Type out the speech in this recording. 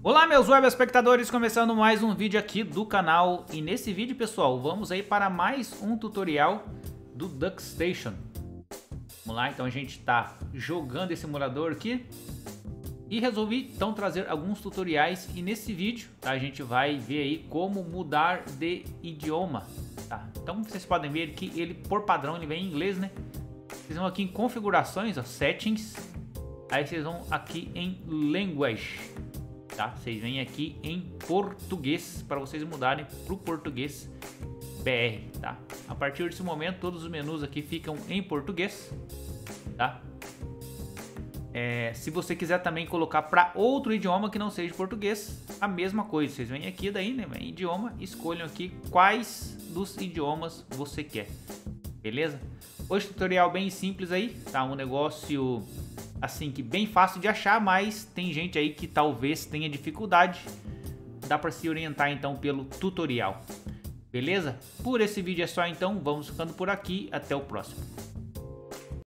Olá meus web espectadores, começando mais um vídeo aqui do canal. E nesse vídeo, pessoal, vamos aí para mais um tutorial do DuckStation. Vamos lá, então a gente está jogando esse emulador aqui e resolvi então trazer alguns tutoriais. E nesse vídeo, tá, a gente vai ver aí como mudar de idioma, tá? Então vocês podem ver que ele por padrão ele vem em inglês, né? Vocês vão aqui em configurações, ó, settings, aí vocês vão aqui em language. Tá? Vocês vêm aqui em português para vocês mudarem para o português BR, tá? A partir desse momento todos os menus aqui ficam em português, tá? Se você quiser também colocar para outro idioma que não seja português, a mesma coisa. Vocês vêm aqui daí, né? Vem idioma, escolham aqui quais dos idiomas você quer, beleza? Hoje tutorial bem simples aí, tá? Um negócio assim que bem fácil de achar, mas tem gente aí que talvez tenha dificuldade. Dá para se orientar então pelo tutorial, beleza? Por esse vídeo é só então, vamos ficando por aqui, até o próximo.